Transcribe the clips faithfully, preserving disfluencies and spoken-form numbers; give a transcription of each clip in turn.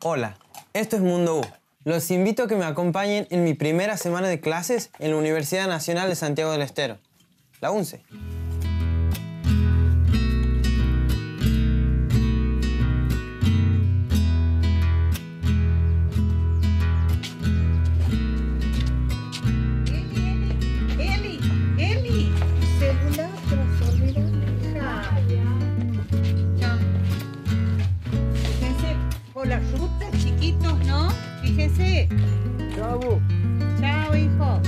Hola, esto es Mundo U. Los invito a que me acompañen en mi primera semana de clases en la Universidad Nacional de Santiago del Estero, la UNCE. Las rutas, chiquitos, ¿no? Fíjese. Chau. Chao, hijo.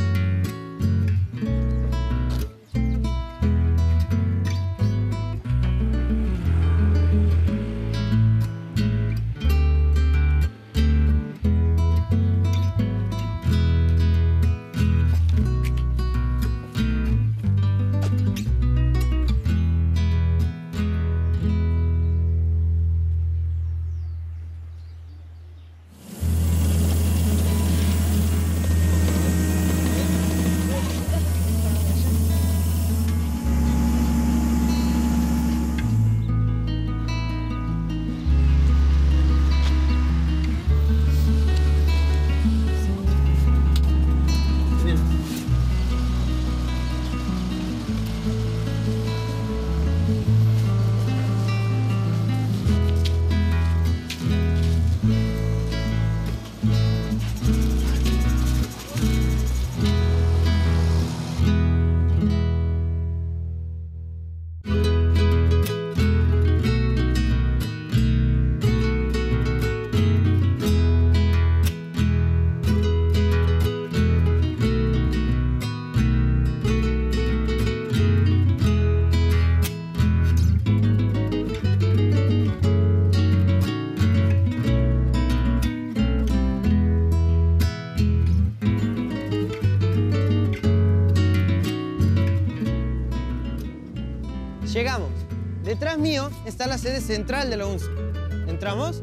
Llegamos. Detrás mío está la sede central de la UNCE. ¿Entramos?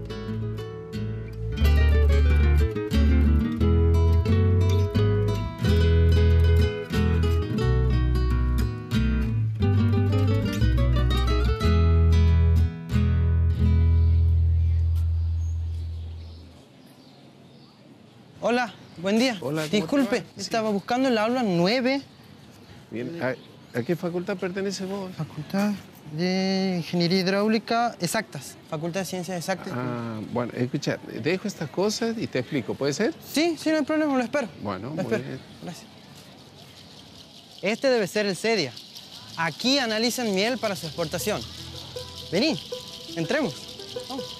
Hola, buen día. Hola, ¿cómo disculpe, te va? Sí. estaba buscando en la aula nueve. Bien, ¿a, ¿a qué facultad pertenece vos? Facultad de Ingeniería Hidráulica Exactas. Facultad de Ciencias Exactas. Ah, bueno, escucha, dejo estas cosas y te explico, ¿puede ser? Sí, sí, no hay problema, lo espero. Bueno, lo muy espero. bien. Gracias. Este debe ser el CEDIA. Aquí analizan miel para su exportación. Vení, entremos. Vamos.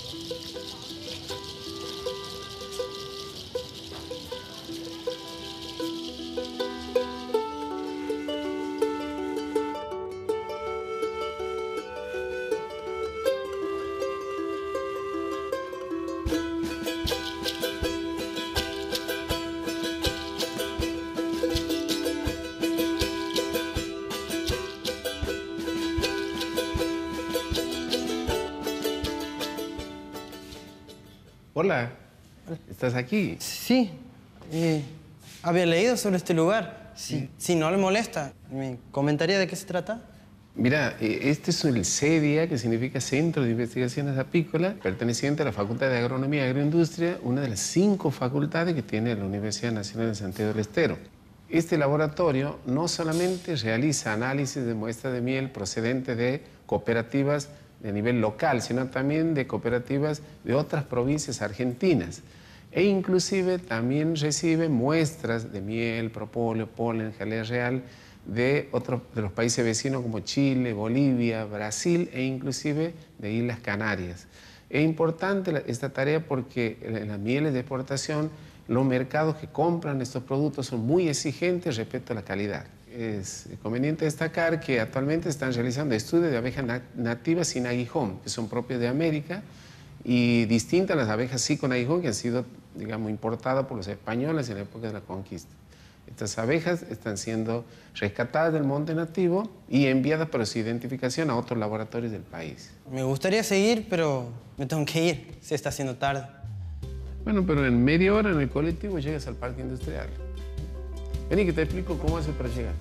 Hola, ¿estás aquí? Sí, eh, había leído sobre este lugar. Si, si no le molesta, ¿me comentaría de qué se trata? Mira, eh, este es el CEDIA, que significa Centro de Investigaciones Apícolas, perteneciente a la Facultad de Agronomía y Agroindustria, una de las cinco facultades que tiene la Universidad Nacional de Santiago del Estero. Este laboratorio no solamente realiza análisis de muestras de miel procedentes de cooperativas de nivel local, sino también de cooperativas de otras provincias argentinas. E inclusive también recibe muestras de miel, propóleo, polen, jalea real de otros de los países vecinos como Chile, Bolivia, Brasil e inclusive de Islas Canarias. Es importante la, esta tarea porque en las mieles de exportación los mercados que compran estos productos son muy exigentes respecto a la calidad. Es conveniente destacar que actualmente están realizando estudios de abejas nat nativas sin aguijón, que son propias de América y distintas a las abejas sí con aguijón que han sido, digamos, importadas por los españoles en la época de la conquista. Estas abejas están siendo rescatadas del monte nativo y enviadas para su identificación a otros laboratorios del país. Me gustaría seguir, pero me tengo que ir. Se está haciendo tarde. Bueno, pero en media hora en el colectivo llegas al parque industrial. Vení que te explico cómo haces para llegar.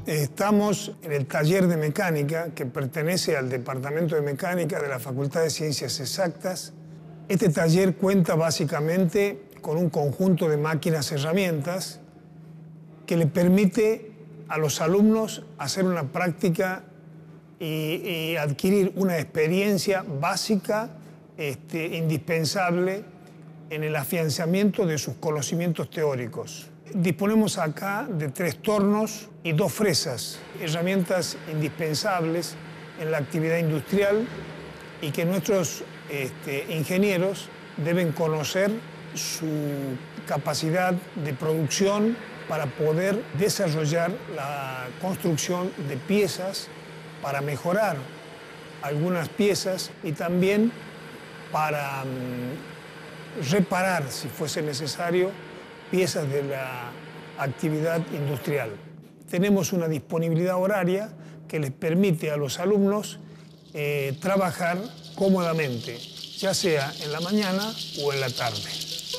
Estamos en el taller de mecánica que pertenece al Departamento de Mecánica de la Facultad de Ciencias Exactas. Este taller cuenta básicamente con un conjunto de máquinas y herramientas que le permite a los alumnos hacer una práctica y, y adquirir una experiencia básica, este, indispensable en el afianzamiento de sus conocimientos teóricos. Disponemos acá de tres tornos y dos fresas, herramientas indispensables en la actividad industrial y que nuestros este, ingenieros deben conocer su capacidad de producción para poder desarrollar la construcción de piezas, para mejorar algunas piezas y también para um, reparar, si fuese necesario, piezas de la actividad industrial. Tenemos una disponibilidad horaria que les permite a los alumnos eh, trabajar cómodamente, ya sea en la mañana o en la tarde.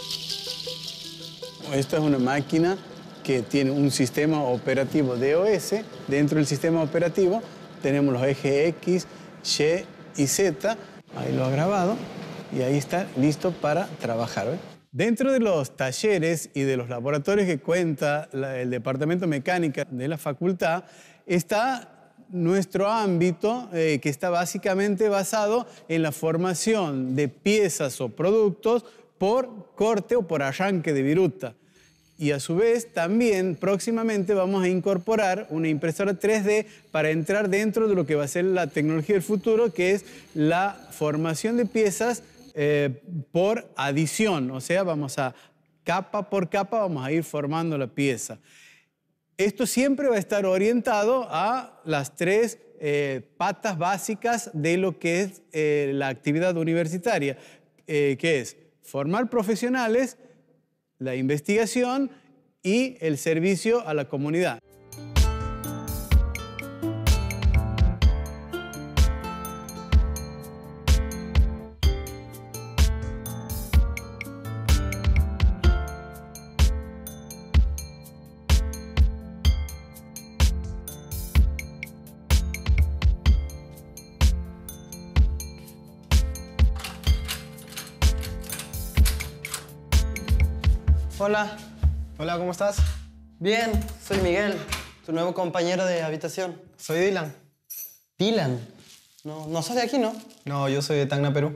Esta es una máquina que tiene un sistema operativo D O S. Dentro del sistema operativo tenemos los ejes X, Y y Z. Ahí lo ha grabado y ahí está listo para trabajar, ¿ves? Dentro de los talleres y de los laboratorios que cuenta la, el Departamento de Mecánica de la facultad, está nuestro ámbito eh, que está básicamente basado en la formación de piezas o productos por corte o por arranque de viruta. Y a su vez también próximamente vamos a incorporar una impresora tres D para entrar dentro de lo que va a ser la tecnología del futuro, que es la formación de piezas Eh, por adición, o sea, vamos a capa por capa, vamos a ir formando la pieza. Esto siempre va a estar orientado a las tres eh, patas básicas de lo que es eh, la actividad universitaria, eh, que es formar profesionales, la investigación y el servicio a la comunidad. Hola. Hola, ¿cómo estás? Bien, soy Miguel, tu nuevo compañero de habitación. Soy Dylan. Dylan. No, no sos de aquí, ¿no? No, yo soy de Tacna, Perú.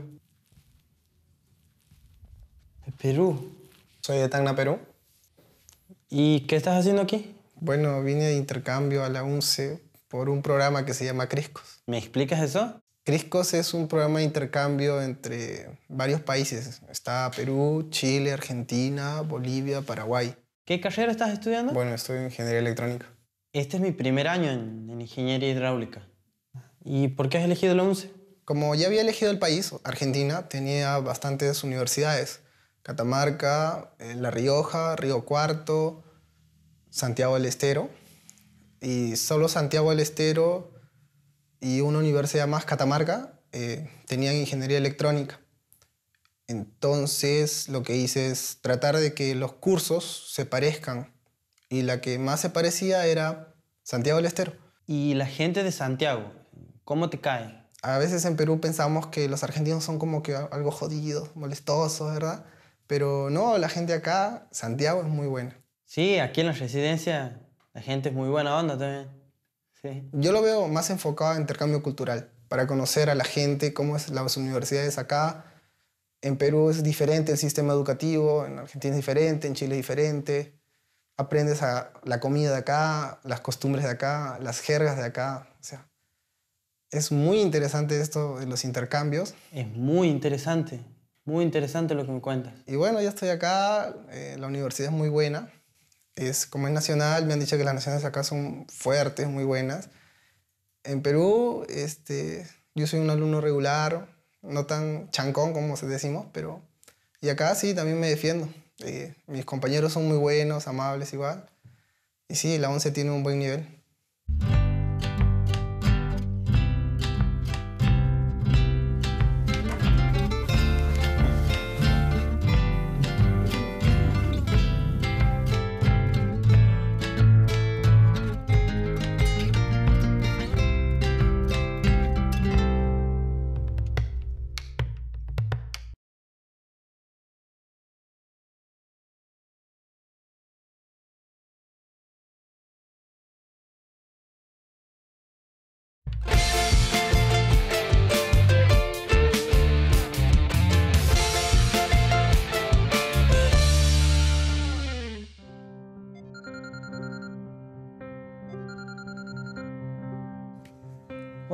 ¿De Perú? Soy de Tacna, Perú. ¿Y qué estás haciendo aquí? Bueno, vine de intercambio a la UNCE por un programa que se llama CRISCOS. ¿Me explicas eso? CRISCOS es un programa de intercambio entre varios países. Está Perú, Chile, Argentina, Bolivia, Paraguay. ¿Qué carrera estás estudiando? Bueno, estoy en ingeniería electrónica. Este es mi primer año en, en ingeniería hidráulica. ¿Y por qué has elegido la UNCE? Como ya había elegido el país, Argentina tenía bastantes universidades. Catamarca, La Rioja, Río Cuarto, Santiago del Estero. Y solo Santiago del Estero y una universidad más, Catamarca, eh, tenían ingeniería electrónica. Entonces lo que hice es tratar de que los cursos se parezcan. Y la que más se parecía era Santiago del Estero. ¿Y la gente de Santiago, cómo te cae? A veces en Perú pensamos que los argentinos son como que algo jodidos, molestosos, ¿verdad? Pero no, la gente acá, Santiago, es muy buena. Sí, aquí en la residencia la gente es muy buena onda también. Sí. Yo lo veo más enfocado a intercambio cultural, para conocer a la gente, cómo es las universidades acá. En Perú es diferente el sistema educativo, en Argentina es diferente, en Chile es diferente. Aprendes a la comida de acá, las costumbres de acá, las jergas de acá. O sea, es muy interesante esto de los intercambios. Es muy interesante, muy interesante lo que me cuentas. Y bueno, ya estoy acá, eh, la universidad es muy buena. Es, como es nacional, me han dicho que las nacionales acá son fuertes, muy buenas. En Perú, este, yo soy un alumno regular, no tan chancón como decimos, pero... Y acá sí, también me defiendo. Eh, mis compañeros son muy buenos, amables igual. Y sí, la UNCE tiene un buen nivel.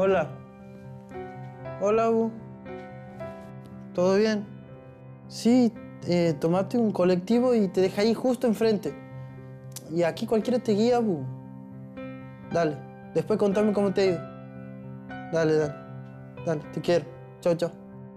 Hola. Hola, Bu. ¿Todo bien? Sí, eh, tomate un colectivo y te deja ahí justo enfrente. Y aquí cualquiera te guía, Bu. Dale, después contame cómo te ha ido. Dale, dale. Dale, te quiero. Chau, chau.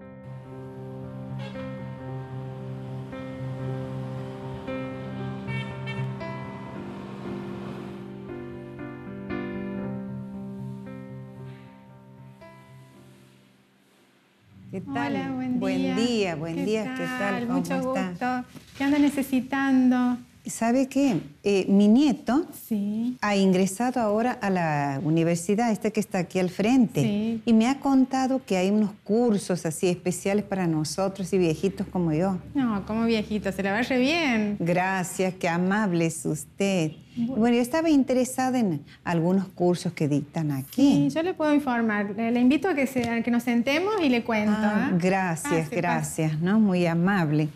¿Qué tal? Hola, buen Buen día. día, buen ¿Qué día. ¿Qué tal? ¿Cómo Mucho está? gusto. ¿Qué anda necesitando? ¿Sabe qué? Eh, mi nieto Sí. ha ingresado ahora a la universidad, esta que está aquí al frente. Sí. Y me ha contado que hay unos cursos así especiales para nosotros y viejitos como yo. No, como viejito, se la va re bien. Gracias, qué amable es usted. Bueno, yo estaba interesada en algunos cursos que dictan aquí. Sí, yo le puedo informar. Le, le invito a que, se, a que nos sentemos y le cuento. Ah, ¿eh? gracias, Pase, gracias, ¿no? Muy amable.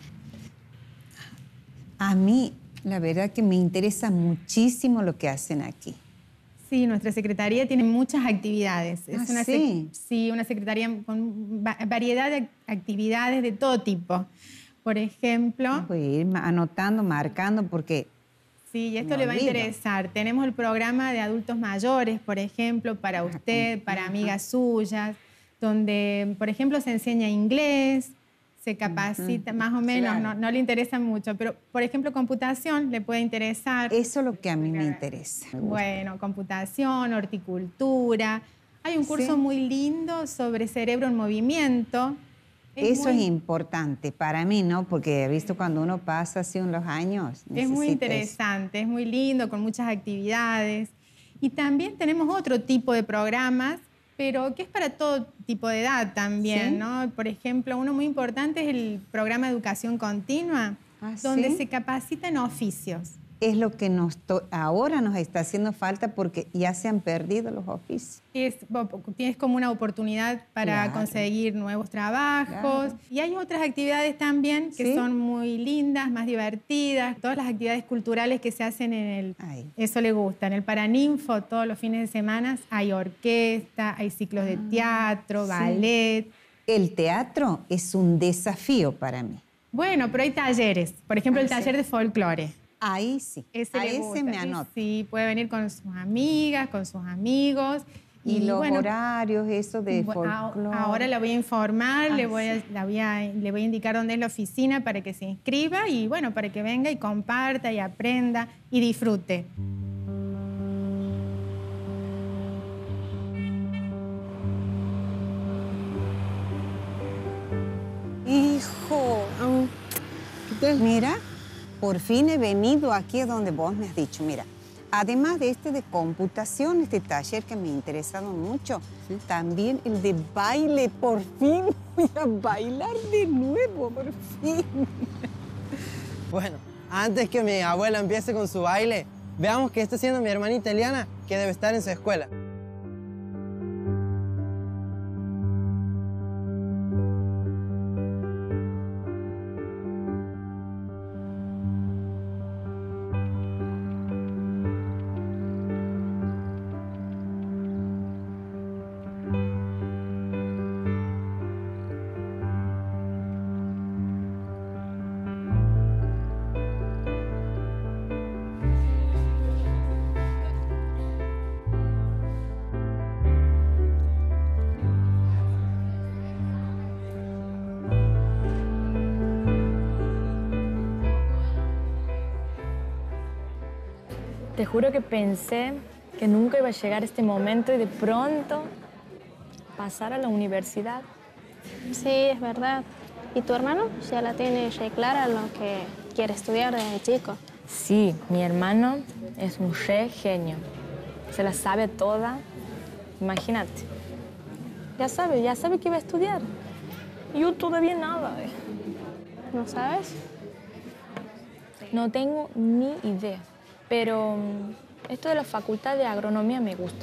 A mí, la verdad que me interesa muchísimo lo que hacen aquí. Sí, nuestra secretaría tiene muchas actividades. Ah, una ¿sí? sec- sí, una secretaría con va- variedad de actividades de todo tipo. Por ejemplo, Voy a ir ma- anotando, marcando, porque sí, y esto me le va a olvido. interesar. Tenemos el programa de adultos mayores, por ejemplo, para usted, para amigas suyas, donde, por ejemplo, se enseña inglés, se capacita, más o menos, claro. no, no le interesa mucho, pero, por ejemplo, computación le puede interesar. eso es lo que a mí me interesa. Me gusta. Bueno, computación, horticultura. Hay un curso Sí. muy lindo sobre cerebro en movimiento. Eso muy- es importante para mí, ¿no? Porque he visto cuando uno pasa así los años. Es muy necesita eso. interesante, es muy lindo, con muchas actividades. Y también tenemos otro tipo de programas, pero que es para todo tipo de edad también, ¿Sí? ¿no? Por ejemplo, uno muy importante es el programa de educación continua, Ah, donde ¿sí? se capacita en oficios. Es lo que nos to- ahora nos está haciendo falta porque ya se han perdido los oficios. Es, tienes como una oportunidad para Claro. conseguir nuevos trabajos. Claro. Y hay otras actividades también que ¿Sí? son muy lindas, más divertidas. Todas las actividades culturales que se hacen en el... Ay. Eso le gusta. En el Paraninfo, todos los fines de semana, hay orquesta, hay ciclos de teatro, sí. ballet. El teatro es un desafío para mí. Bueno, pero hay talleres. Por ejemplo, Ah, el sí. taller de folclore. Ahí sí. Ese a le ese gusta. me Sí, anoto. Sí, puede venir con sus amigas, con sus amigos. Y, los bueno, horarios, eso de Bu- a- folclore. Ahora la voy a informar, Ah, le, voy a, sí. la voy a- le voy a indicar dónde es la oficina para que se inscriba y bueno, para que venga y comparta y aprenda y disfrute. Hijo, mira, por fin he venido aquí a donde vos me has dicho. Mira, además de este de computación, este taller que me ha interesado mucho, también el de baile. Por fin voy a bailar de nuevo, por fin. Bueno, antes que mi abuela empiece con su baile, veamos qué está haciendo mi hermanita Eliana, que debe estar en su escuela. Te juro que pensé que nunca iba a llegar este momento y de pronto pasar a la universidad. Sí, es verdad. ¿Y tu hermano ya la tiene ya clara lo que quiere estudiar desde chico? Sí, mi hermano es un re genio. Se la sabe toda. Imagínate. Ya sabe, ya sabe que va a estudiar. Yo todavía nada. eh. ¿No sabes? No tengo ni idea. Pero mm, esto de la facultad de agronomía me gusta.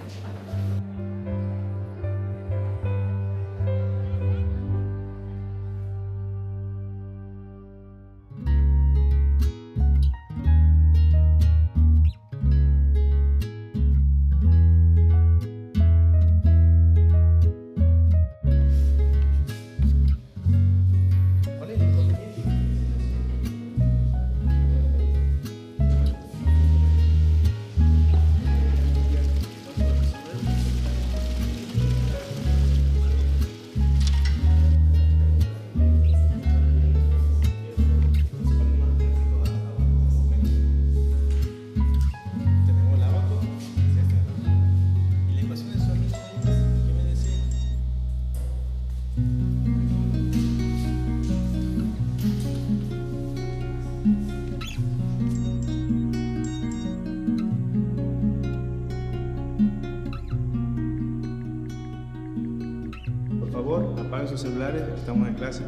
sus celulares, estamos en clase.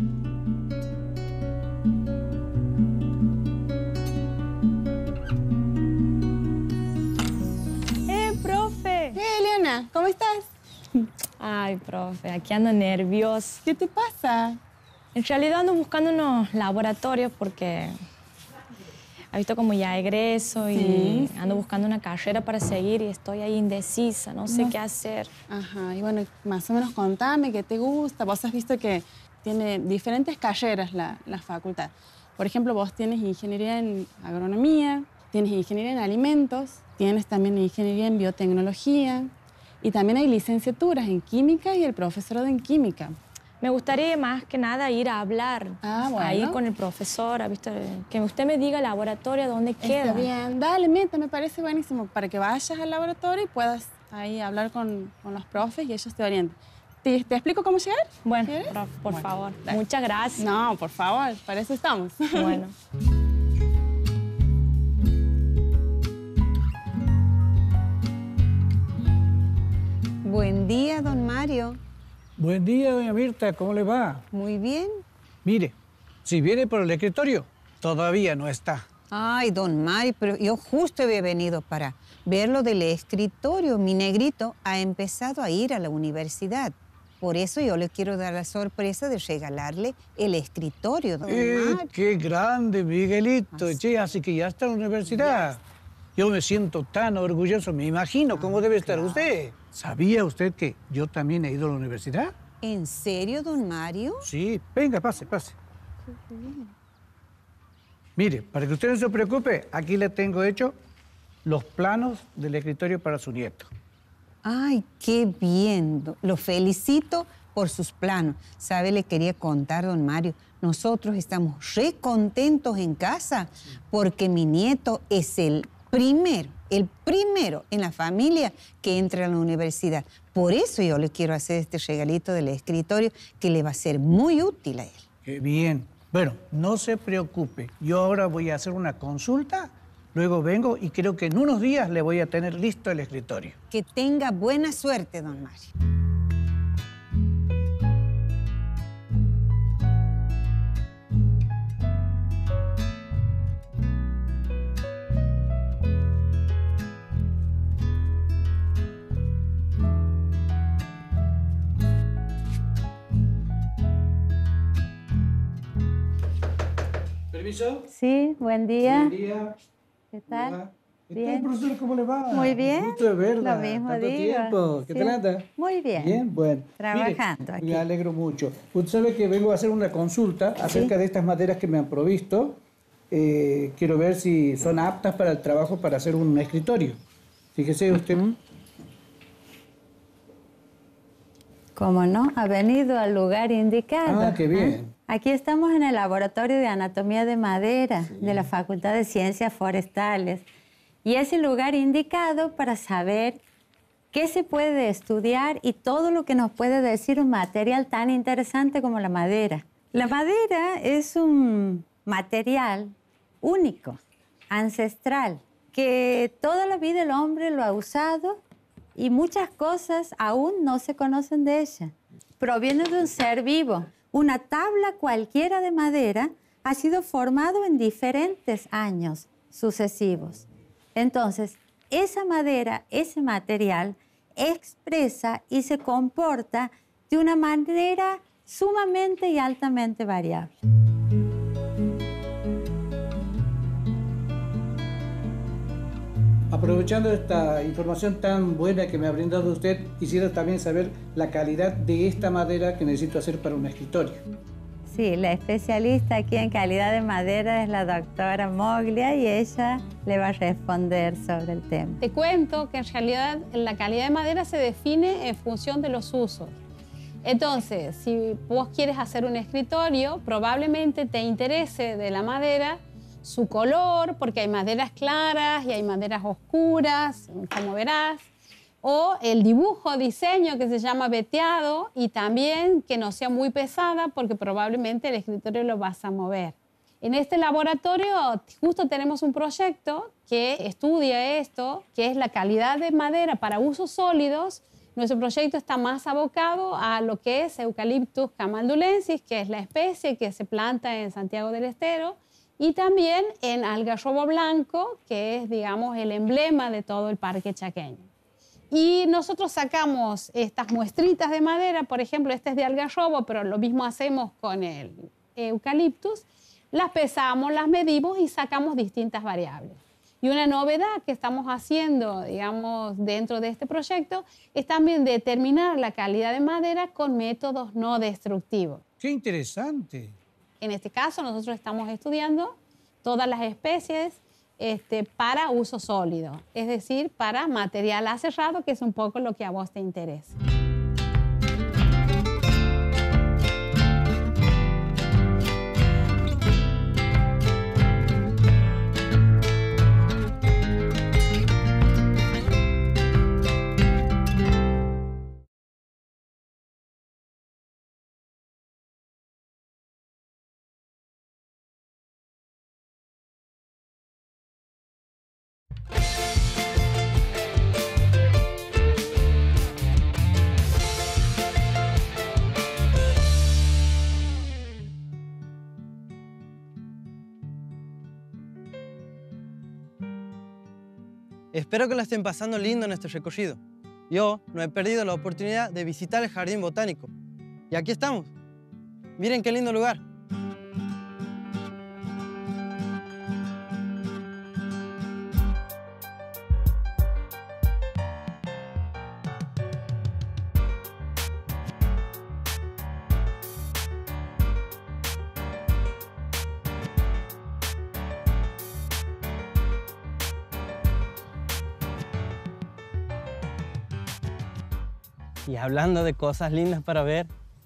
¡Eh, profe! ¡Eh, Eliana! ¿Cómo estás? Ay, profe, aquí ando nerviosa. ¿Qué te pasa? En realidad ando buscando unos laboratorios porque ha visto como ya egreso Sí, y sí. ando buscando una carrera para seguir y estoy ahí indecisa, no sé No. qué hacer. Ajá, y bueno, más o menos contame qué te gusta. Vos has visto que tiene diferentes carreras la, la facultad. Por ejemplo, vos tienes ingeniería en agronomía, tienes ingeniería en alimentos, tienes también ingeniería en biotecnología y también hay licenciaturas en química y el profesorado en química. Me gustaría más que nada ir a hablar Ah, bueno. ahí con el profesor, ¿ha visto? Que usted me diga el laboratorio dónde queda. Está bien, dale, meta, me parece buenísimo para que vayas al laboratorio y puedas ahí hablar con, con los profes y ellos te orienten. ¿Te, te explico cómo llegar? Bueno, ¿Quieres? prof, por Bueno, favor. dale. Muchas gracias. No, por favor, para eso estamos. Bueno. Buen día, don Mario. Buen día, doña Mirta, ¿cómo le va? Muy bien. Mire, si viene por el escritorio, todavía no está. Ay, don Mario, pero yo justo había venido para ver lo del escritorio. Mi negrito ha empezado a ir a la universidad. Por eso yo le quiero dar la sorpresa de regalarle el escritorio, don Eh, Mario. ¡Qué grande, Miguelito! Así. Che, así que ya está en la universidad. Yo me siento tan orgulloso, me imagino cómo debe estar usted. ¿Sabía usted que yo también he ido a la universidad? ¿En serio, don Mario? Sí, venga, pase, pase. Mire, para que usted no se preocupe, aquí le tengo hecho los planos del escritorio para su nieto. Ay, qué bien. do- Lo felicito por sus planos. ¿Sabe? Le quería contar, don Mario, nosotros estamos re contentos en casa porque mi nieto es el primero, el primero en la familia que entra a la universidad. Por eso yo le quiero hacer este regalito del escritorio que le va a ser muy útil a él. Qué bien. Bueno, no se preocupe. Yo ahora voy a hacer una consulta, luego vengo y creo que en unos días le voy a tener listo el escritorio. Que tenga buena suerte, don Mario. ¿Permiso? Sí, buen día. Buen día. ¿Qué tal? Hola. ¿Qué Bien. tal, profesor? ¿Cómo le va? Muy bien. Gusto de verla. Lo mismo Tanto digo. tiempo. ¿Qué Sí. tal anda? Muy bien. Bien, bueno. Trabajando Mire, aquí. Me alegro mucho. Usted sabe que vengo a hacer una consulta acerca de estas maderas que me han provisto. Eh, quiero ver si son aptas para el trabajo para hacer un escritorio. Fíjese usted. Como no, ha venido al lugar indicado. Ah, qué bien. Aquí estamos en el Laboratorio de Anatomía de Madera de la Facultad de Ciencias Forestales. Y es el lugar indicado para saber qué se puede estudiar y todo lo que nos puede decir un material tan interesante como la madera. La madera es un material único, ancestral, que toda la vida el hombre lo ha usado y muchas cosas aún no se conocen de ella. Proviene de un ser vivo. Una tabla cualquiera de madera ha sido formado en diferentes años sucesivos. Entonces, esa madera, ese material, expresa y se comporta de una manera sumamente y altamente variable. Aprovechando esta información tan buena que me ha brindado usted, quisiera también saber la calidad de esta madera que necesito hacer para un escritorio. Sí, la especialista aquí en calidad de madera es la doctora Moglia y ella le va a responder sobre el tema. Te cuento que en realidad la calidad de madera se define en función de los usos. Entonces, si vos quieres hacer un escritorio, probablemente te interese de la madera su color, porque hay maderas claras y hay maderas oscuras, como verás, o el dibujo, diseño que se llama veteado y también que no sea muy pesada porque probablemente el escritorio lo vas a mover. En este laboratorio justo tenemos un proyecto que estudia esto, que es la calidad de madera para usos sólidos Nuestro proyecto está más abocado a lo que es Eucalyptus camaldulensis, que es la especie que se planta en Santiago del Estero, y también en algarrobo blanco, que es, digamos, el emblema de todo el parque chaqueño. Y nosotros sacamos estas muestritas de madera, por ejemplo, este es de algarrobo, pero lo mismo hacemos con el eucaliptus, las pesamos, las medimos y sacamos distintas variables. Y una novedad que estamos haciendo, digamos, dentro de este proyecto es también determinar la calidad de madera con métodos no destructivos. ¡Qué interesante! En este caso, nosotros estamos estudiando todas las especies este, para uso sólido, es decir, para material aserrado, que es un poco lo que a vos te interesa. Espero que la estén pasando lindo en este recorrido. Yo no he perdido la oportunidad de visitar el Jardín Botánico. Y aquí estamos. Miren qué lindo lugar. Y hablando de cosas lindas para ver.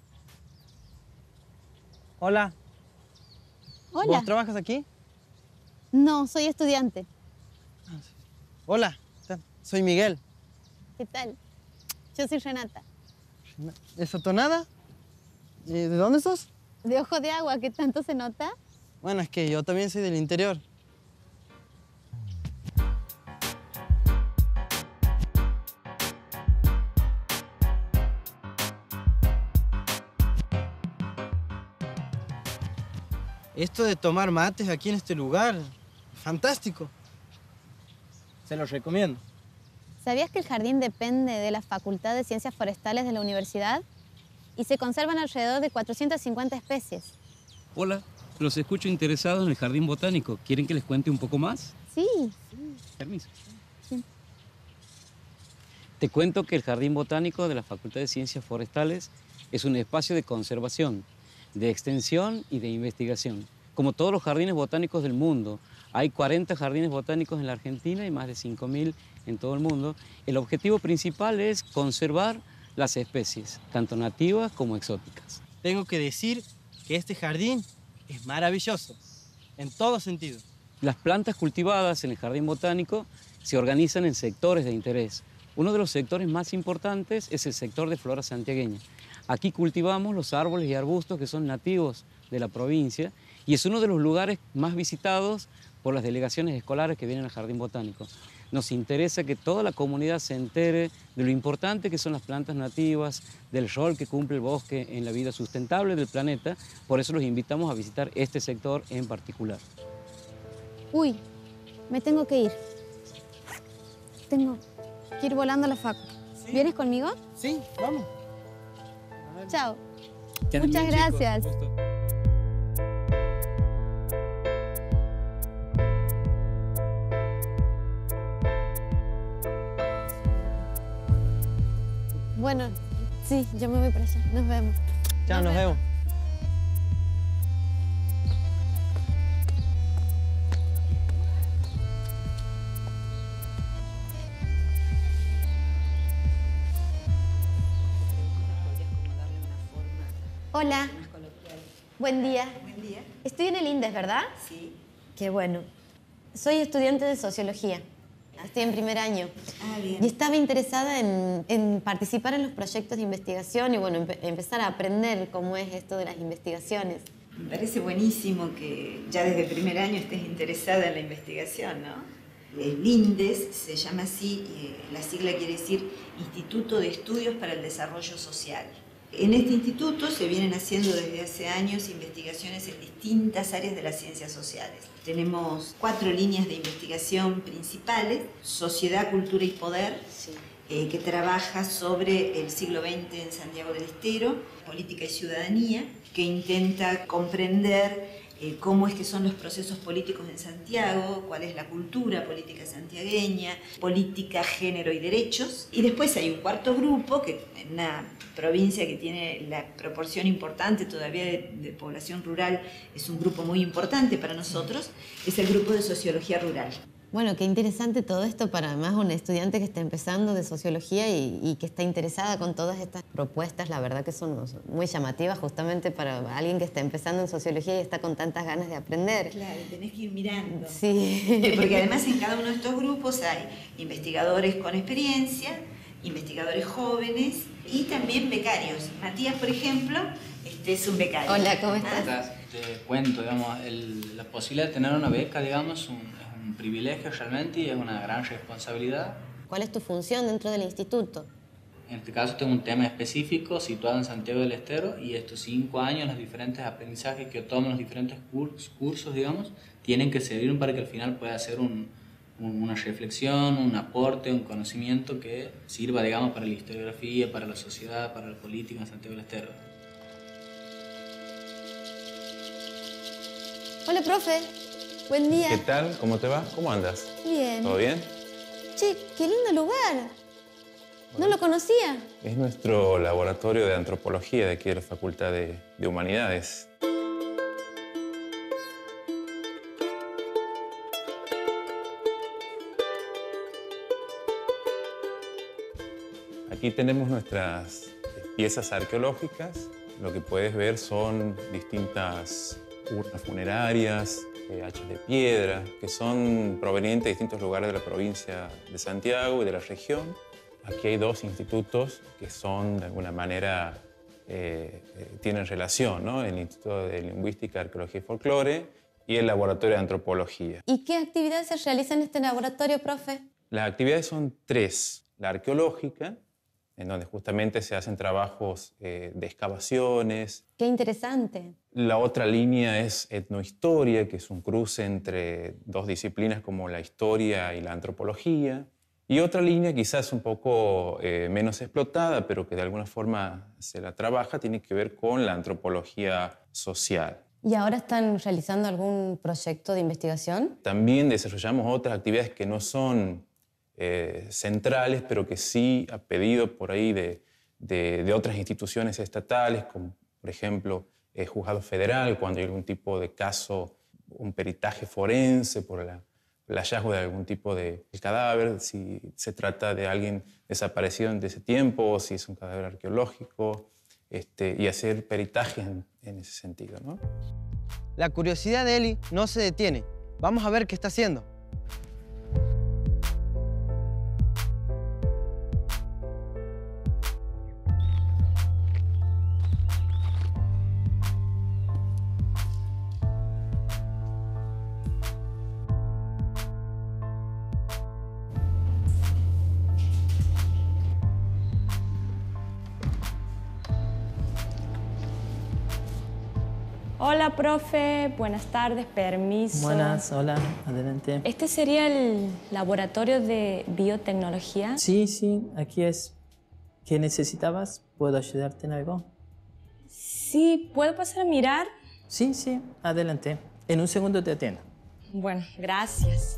Hola. Hola. ¿Vos trabajas aquí? No, soy estudiante. Hola, soy Miguel. ¿Qué tal? Yo soy Renata. ¿Eso tonada? ¿De dónde sos? De Ojo de Agua, ¿qué tanto se nota? Bueno, es que yo también soy del interior. Esto de tomar mates aquí en este lugar, fantástico. Se los recomiendo. ¿Sabías que el jardín depende de la Facultad de Ciencias Forestales de la universidad? Y se conservan alrededor de cuatrocientas cincuenta especies. Hola, los escucho interesados en el Jardín Botánico. ¿Quieren que les cuente un poco más? Sí. Permiso. Sí. Te cuento que el Jardín Botánico de la Facultad de Ciencias Forestales es un espacio de conservación, de extensión y de investigación. Como todos los jardines botánicos del mundo, hay cuarenta jardines botánicos en la Argentina y más de cinco mil en todo el mundo. El objetivo principal es conservar las especies, tanto nativas como exóticas. Tengo que decir que este jardín es maravilloso, en todo sentido. Las plantas cultivadas en el Jardín Botánico se organizan en sectores de interés. Uno de los sectores más importantes es el sector de flora santiagueña. Aquí cultivamos los árboles y arbustos que son nativos de la provincia y es uno de los lugares más visitados por las delegaciones escolares que vienen al Jardín Botánico. Nos interesa que toda la comunidad se entere de lo importante que son las plantas nativas, del rol que cumple el bosque en la vida sustentable del planeta. Por eso los invitamos a visitar este sector en particular. Uy, me tengo que ir. Tengo que ir volando a la facu. ¿Sí? ¿Vienes conmigo? Sí, vamos. Chao. Que anden Muchas bien, chicos. gracias. Gusto. Bueno, sí, yo me voy para allá. Nos vemos. Chao, nos, nos vemos. vemos. Hola. Buen día. Buen día. Estoy en el INDES, ¿verdad? Sí. Qué bueno. Soy estudiante de Sociología. Estoy en primer año. Ah, bien. Y estaba interesada en, en participar en los proyectos de investigación y, bueno, empe empezar a aprender cómo es esto de las investigaciones. Me parece buenísimo que ya desde primer año estés interesada en la investigación, ¿no? El INDES se llama así, eh, la sigla quiere decir Instituto de Estudios para el Desarrollo Social. En este instituto se vienen haciendo desde hace años investigaciones en distintas áreas de las ciencias sociales. Tenemos cuatro líneas de investigación principales: Sociedad, Cultura y Poder, sí. eh, que trabaja sobre el siglo veinte en Santiago del Estero; Política y Ciudadanía, que intenta comprender Eh, cómo es que son los procesos políticos en Santiago, cuál es la cultura política santiagueña, política, género y derechos. Y después hay un cuarto grupo, que en una provincia que tiene la proporción importante todavía de, de población rural, es un grupo muy importante para nosotros, es el grupo de Sociología Rural. Bueno, qué interesante todo esto para además un estudiante que está empezando de sociología y, y que está interesada con todas estas propuestas. La verdad que son muy llamativas justamente para alguien que está empezando en sociología y está con tantas ganas de aprender. Claro, tenés que ir mirando. Sí. Porque además en cada uno de estos grupos hay investigadores con experiencia, investigadores jóvenes y también becarios. Matías, por ejemplo, este es un becario. Hola, ¿cómo estás? Ah. Te cuento, digamos, el, la posibilidad de tener una beca, digamos, un, un privilegio realmente y es una gran responsabilidad. ¿Cuál es tu función dentro del instituto? En este caso tengo un tema específico situado en Santiago del Estero y estos cinco años, los diferentes aprendizajes que toman los diferentes cursos, cursos, digamos, tienen que servir para que al final pueda hacer un, un, una reflexión, un aporte, un conocimiento que sirva, digamos, para la historiografía, para la sociedad, para la política en Santiago del Estero. Hola, profe. Buen día. ¿Qué tal? ¿Cómo te va? ¿Cómo andas? Bien. ¿Todo bien? Che, qué lindo lugar. No lo conocía. Es nuestro laboratorio de antropología de aquí de la Facultad de, de Humanidades. Aquí tenemos nuestras piezas arqueológicas. Lo que puedes ver son distintas urnas funerarias, eh, hachas de piedra, que son provenientes de distintos lugares de la provincia de Santiago y de la región. Aquí hay dos institutos que son, de alguna manera, eh, eh, tienen relación, ¿no? El Instituto de Lingüística, Arqueología y Folclore y el Laboratorio de Antropología. ¿Y qué actividades se realizan en este laboratorio, profe? Las actividades son tres. La arqueológica, en donde justamente se hacen trabajos eh, de excavaciones. Qué interesante. La otra línea es etnohistoria, que es un cruce entre dos disciplinas como la historia y la antropología. Y otra línea, quizás un poco eh, menos explotada, pero que de alguna forma se la trabaja, tiene que ver con la antropología social. ¿Y ahora están realizando algún proyecto de investigación? También desarrollamos otras actividades que no son eh, centrales, pero que sí a pedido por ahí de, de, de otras instituciones estatales, como por ejemplo el juzgado federal, cuando hay algún tipo de caso, un peritaje forense por la, el hallazgo de algún tipo de cadáver, si se trata de alguien desaparecido en ese tiempo, o si es un cadáver arqueológico, este, y hacer peritajes en, en ese sentido, ¿no? La curiosidad de Eli no se detiene. Vamos a ver qué está haciendo. Hola, profe. Buenas tardes. Permiso. Buenas, hola. Adelante. ¿Este sería el laboratorio de biotecnología? Sí, sí. Aquí es. ¿Qué necesitabas? ¿Puedo ayudarte en algo? Sí. ¿Puedo pasar a mirar? Sí, sí. Adelante. En un segundo te atiendo. Bueno, gracias.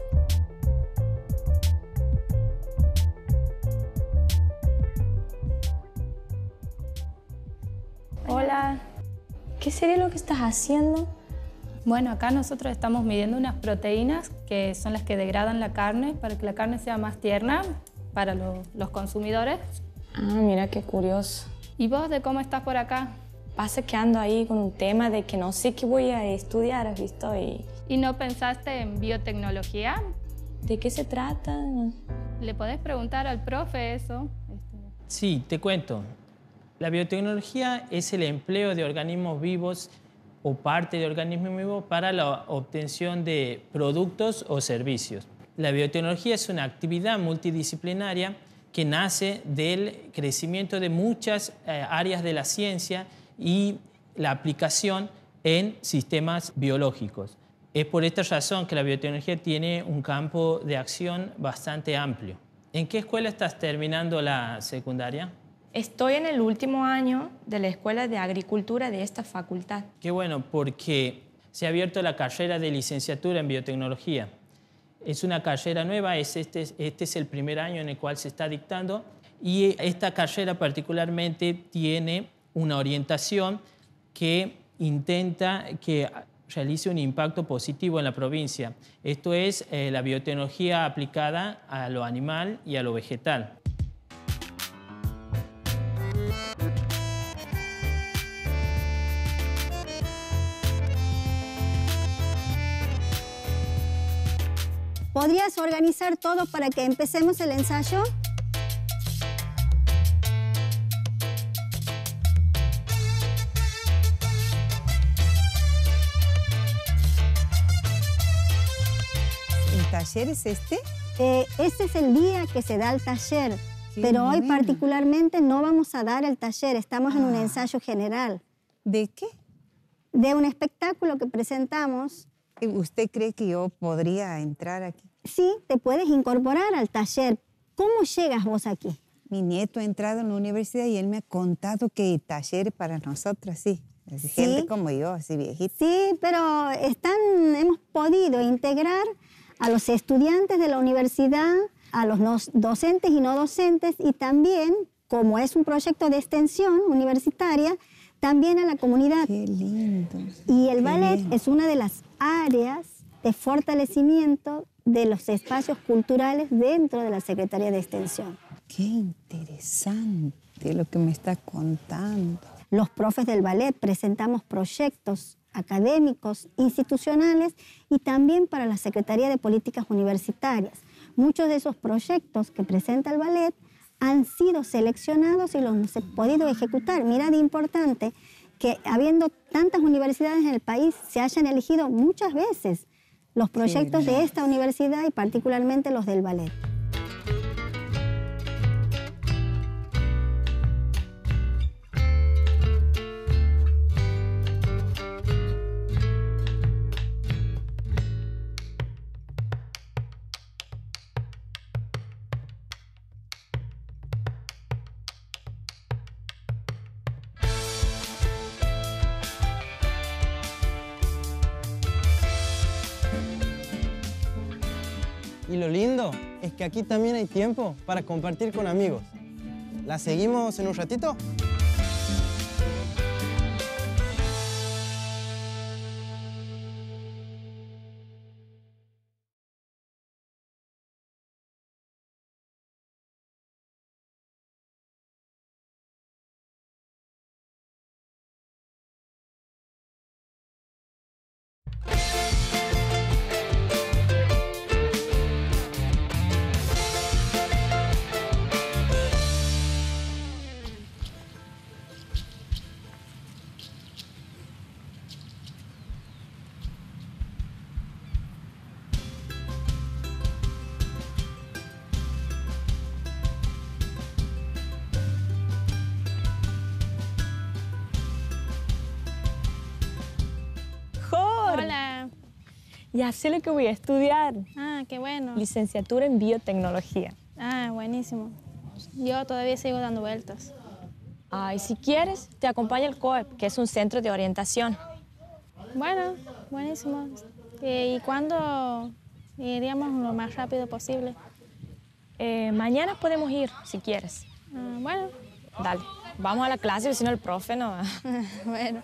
Hola. ¿Qué sería lo que estás haciendo? Bueno, acá nosotros estamos midiendo unas proteínas que son las que degradan la carne para que la carne sea más tierna para lo, los consumidores. Ah, mira qué curioso. ¿Y vos de cómo estás por acá? Pasa que ando ahí con un tema de que no sé qué voy a estudiar, ¿has visto? Y... ¿Y no pensaste en biotecnología? ¿De qué se trata? Le podés preguntar al profe eso. Sí, te cuento. La biotecnología es el empleo de organismos vivos o parte de organismos vivos para la obtención de productos o servicios. La biotecnología es una actividad multidisciplinaria que nace del crecimiento de muchas eh, áreas de la ciencia y la aplicación en sistemas biológicos. Es por esta razón que la biotecnología tiene un campo de acción bastante amplio. ¿En qué escuela estás terminando la secundaria? Estoy en el último año de la Escuela de Agricultura de esta facultad. Qué bueno, porque se ha abierto la carrera de licenciatura en biotecnología. Es una carrera nueva, es este, este es el primer año en el cual se está dictando y esta carrera particularmente tiene una orientación que intenta que realice un impacto positivo en la provincia. Esto es eh, la biotecnología aplicada a lo animal y a lo vegetal. ¿Podrías organizar todo para que empecemos el ensayo? ¿El taller es este? Eh, este es el día que se da el taller, Qué pero hoy bueno. particularmente no vamos a dar el taller, estamos en un Ah. ensayo general. ¿De qué? De un espectáculo que presentamos. ¿Usted cree que yo podría entrar aquí? Sí, te puedes incorporar al taller. ¿Cómo llegas vos aquí? Mi nieto ha entrado en la universidad y él me ha contado que hay talleres para nosotras, sí. Sí. Gente como yo, así viejita. Sí, pero están, hemos podido integrar a los estudiantes de la universidad, a los no- docentes y no docentes, y también, como es un proyecto de extensión universitaria, también a la comunidad. Qué lindo. Y el Qué ballet bien. es una de las áreas de fortalecimiento de los espacios culturales dentro de la Secretaría de Extensión. Qué interesante lo que me está contando. Los profes del ballet presentamos proyectos académicos, institucionales y también para la Secretaría de Políticas Universitarias. Muchos de esos proyectos que presenta el ballet han sido seleccionados y los hemos podido ejecutar. Mirad, importante que habiendo tantas universidades en el país se hayan elegido muchas veces los proyectos de esta universidad y particularmente los del ballet. Y lo lindo es que aquí también hay tiempo para compartir con amigos. ¿La seguimos en un ratito? Hola. Ya sé lo que voy a estudiar. Ah, qué bueno. Licenciatura en biotecnología. Ah, buenísimo. Yo todavía sigo dando vueltas. Ah, y si quieres, te acompaña el C O E P, que es un centro de orientación. Bueno, buenísimo. Eh, ¿Y cuándo iríamos lo más rápido posible? Eh, mañana podemos ir, si quieres. Ah, bueno. Dale, vamos a la clase, si no el profe no va. Bueno.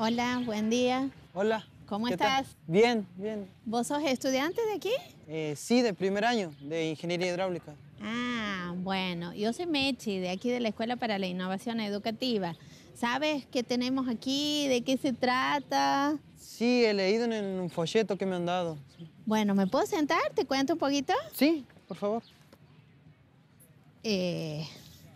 Hola, buen día. Hola. ¿Cómo ¿Qué estás? tal? Bien, bien. ¿Vos sos estudiante de aquí? Eh, sí, de primer año, de Ingeniería Hidráulica. Ah, bueno. Yo soy Mechi, de aquí de la Escuela para la Innovación Educativa. ¿Sabes qué tenemos aquí? ¿De qué se trata? Sí, he leído en un folleto que me han dado. Bueno, ¿me puedo sentar? ¿Te cuento un poquito? Sí, por favor. Eh,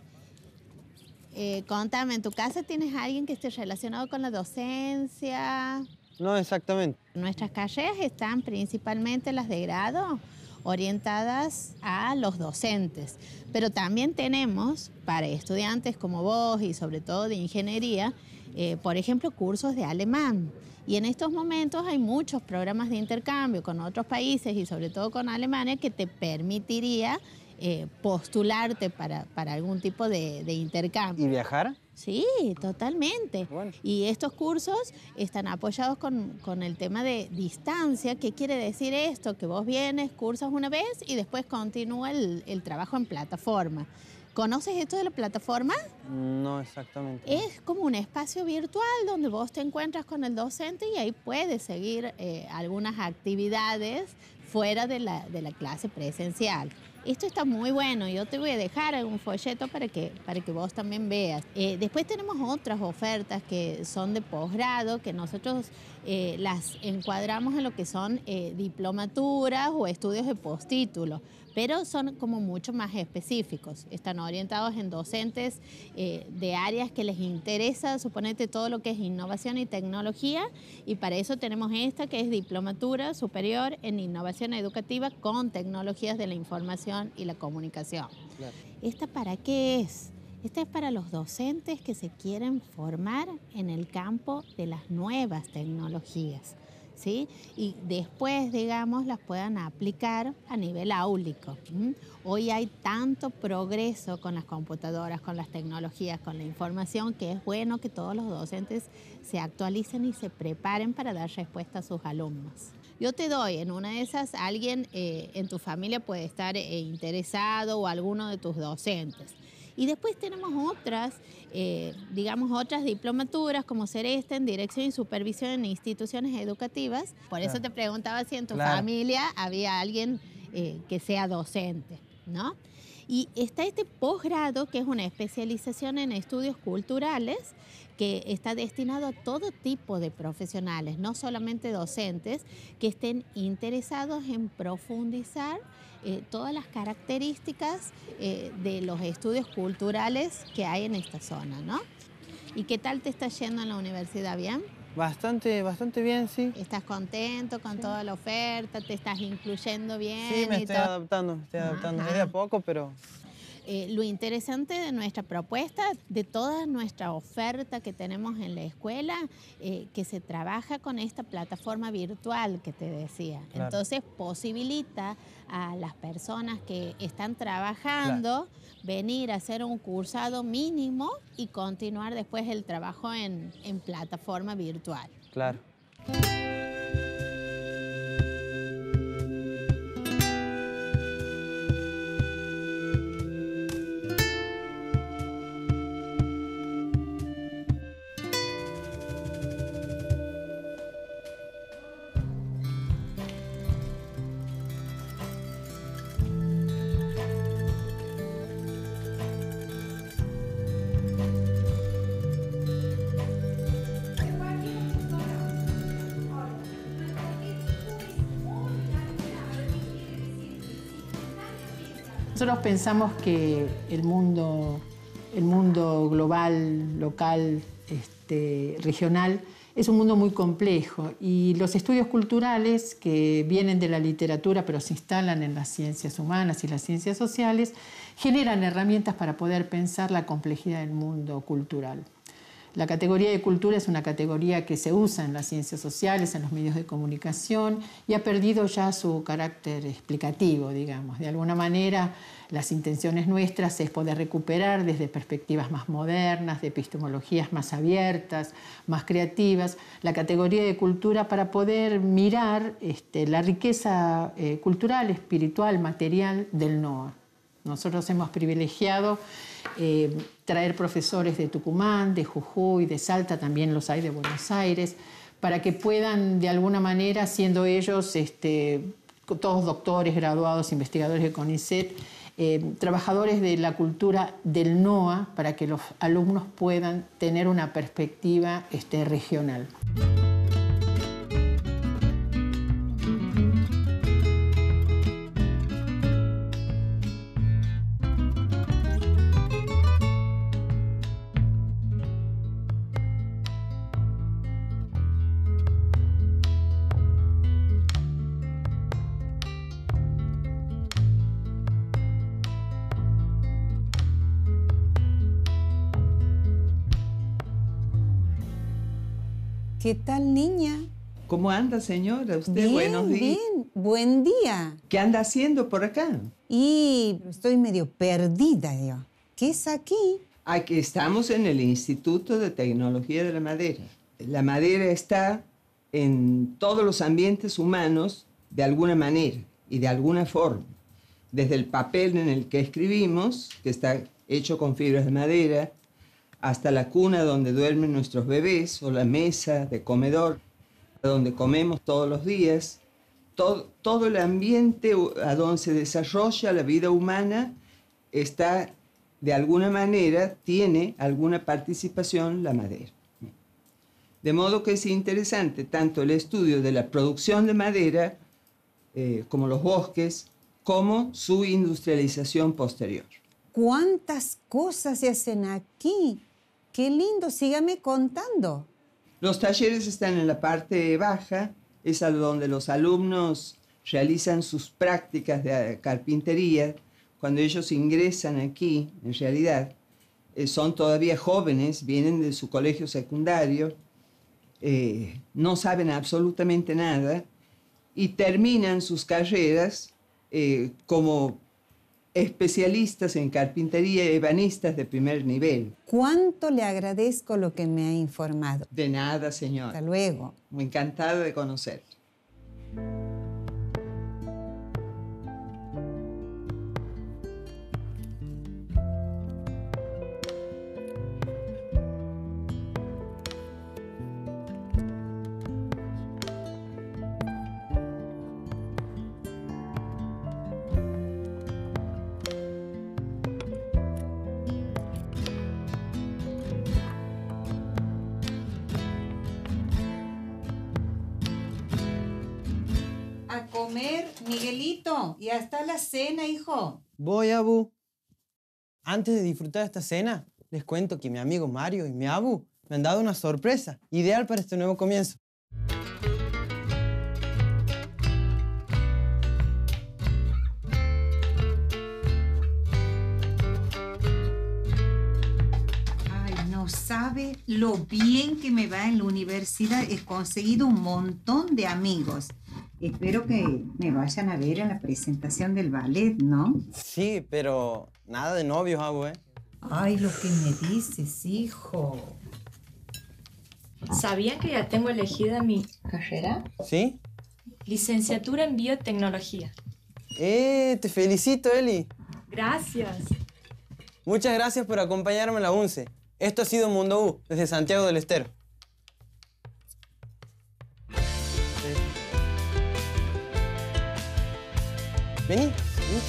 eh, contame, ¿en tu casa tienes a alguien que esté relacionado con la docencia? No exactamente. Nuestras carreras están principalmente las de grado orientadas a los docentes, pero también tenemos para estudiantes como vos y sobre todo de ingeniería, eh, por ejemplo, cursos de alemán. Y en estos momentos hay muchos programas de intercambio con otros países y sobre todo con Alemania que te permitiría eh, postularte para, para algún tipo de, de intercambio. ¿Y viajar? Sí, totalmente. Bueno. Y estos cursos están apoyados con, con el tema de distancia. ¿Qué quiere decir esto? Que vos vienes, cursas una vez y después continúa el, el trabajo en plataforma. ¿Conoces esto de la plataforma? No exactamente. Es como un espacio virtual donde vos te encuentras con el docente y ahí puedes seguir eh, algunas actividades fuera de la, de la clase presencial. Esto está muy bueno. Yo te voy a dejar un folleto para que, para que vos también veas. Eh, después tenemos otras ofertas que son de posgrado, que nosotros eh, las encuadramos en lo que son eh, diplomaturas o estudios de postítulo, pero son como mucho más específicos. Están orientados en docentes eh, de áreas que les interesa, suponete todo lo que es innovación y tecnología, y para eso tenemos esta que es diplomatura superior en innovación educativa con tecnologías de la información y la comunicación. Claro. ¿Esta para qué es? Esta es para los docentes que se quieren formar en el campo de las nuevas tecnologías, ¿sí? Y después, digamos, las puedan aplicar a nivel áulico. ¿Mm? Hoy hay tanto progreso con las computadoras, con las tecnologías, con la información, que es bueno que todos los docentes se actualicen y se preparen para dar respuesta a sus alumnos. Yo te doy, en una de esas, alguien eh, en tu familia puede estar eh, interesado o alguno de tus docentes. Y después tenemos otras, eh, digamos, otras diplomaturas, como ser esta en Dirección y Supervisión en Instituciones Educativas. Por eso te preguntaba si en tu claro. familia había alguien eh, que sea docente, ¿no? Y está este posgrado, que es una especialización en estudios culturales, que está destinado a todo tipo de profesionales, no solamente docentes, que estén interesados en profundizar eh, todas las características eh, de los estudios culturales que hay en esta zona, ¿no? ¿Y qué tal te está yendo en la universidad? ¿Bien? Bastante, bastante bien, sí. ¿Estás contento con sí. toda la oferta? ¿Te estás incluyendo bien? Sí, me y estoy todo? adaptando, me estoy adaptando. Es de a poco, pero... Eh, lo interesante de nuestra propuesta, de toda nuestra oferta que tenemos en la escuela, eh, que se trabaja con esta plataforma virtual que te decía. Claro. Entonces posibilita a las personas que están trabajando claro. venir a hacer un cursado mínimo y continuar después el trabajo en, en plataforma virtual. Claro. Nosotros pensamos que el mundo, el mundo global, local, este, regional, es un mundo muy complejo y los estudios culturales que vienen de la literatura pero se instalan en las ciencias humanas y las ciencias sociales generan herramientas para poder pensar la complejidad del mundo cultural. La categoría de cultura es una categoría que se usa en las ciencias sociales, en los medios de comunicación y ha perdido ya su carácter explicativo, digamos. De alguna manera, las intenciones nuestras es poder recuperar desde perspectivas más modernas, de epistemologías más abiertas, más creativas, la categoría de cultura para poder mirar este, la riqueza eh, cultural, espiritual, material del N O A. Nosotros hemos privilegiado eh, traer profesores de Tucumán, de Jujuy, de Salta, también los hay de Buenos Aires, para que puedan de alguna manera, siendo ellos este, todos doctores, graduados, investigadores de CONICET, eh, trabajadores de la cultura del NOA, para que los alumnos puedan tener una perspectiva este, regional. ¿Qué tal, niña? ¿Cómo anda, señora? Usted, Bien, buenos días. bien. Buen día. ¿Qué anda haciendo por acá? Y estoy medio perdida, yo. ¿Qué es aquí? Aquí estamos en el Instituto de Tecnología de la Madera. La madera está en todos los ambientes humanos de alguna manera y de alguna forma. Desde el papel en el que escribimos, que está hecho con fibras de madera, hasta la cuna donde duermen nuestros bebés o la mesa de comedor donde comemos todos los días. Todo, todo el ambiente a donde se desarrolla la vida humana está, de alguna manera, tiene alguna participación la madera. De modo que es interesante tanto el estudio de la producción de madera, eh, como los bosques, como su industrialización posterior. ¿Cuántas cosas se hacen aquí? ¡Qué lindo! Sígame contando. Los talleres están en la parte baja, es a donde los alumnos realizan sus prácticas de carpintería. Cuando ellos ingresan aquí, en realidad, eh, son todavía jóvenes, vienen de su colegio secundario, eh, no saben absolutamente nada y terminan sus carreras eh, como especialistas en carpintería y ebanistas de primer nivel. ¿Cuánto le agradezco lo que me ha informado? De nada, señor. Hasta luego. Muy encantada de conocer. A comer, Miguelito. Y hasta la cena, hijo. Voy, Abu. Antes de disfrutar esta cena, les cuento que mi amigo Mario y mi Abu me han dado una sorpresa ideal para este nuevo comienzo. Ay, no sabe lo bien que me va en la universidad. He conseguido un montón de amigos. Espero que me vayan a ver en la presentación del ballet, ¿no? Sí, pero nada de novios, Abu, ¿eh? Ay, lo que me dices, hijo. ¿Sabían que ya tengo elegida mi carrera? ¿Sí? Licenciatura en biotecnología. ¡Eh! Te felicito, Eli. Gracias. Muchas gracias por acompañarme en la UNCE. Esto ha sido Mundo U, desde Santiago del Estero. Vení, vení.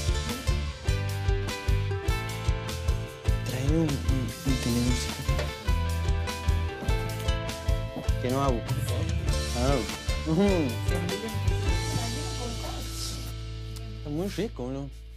Traeme un, un, un tenedorcito. Que no, Abu. Ah. Uh-huh. Está muy rico, ¿no?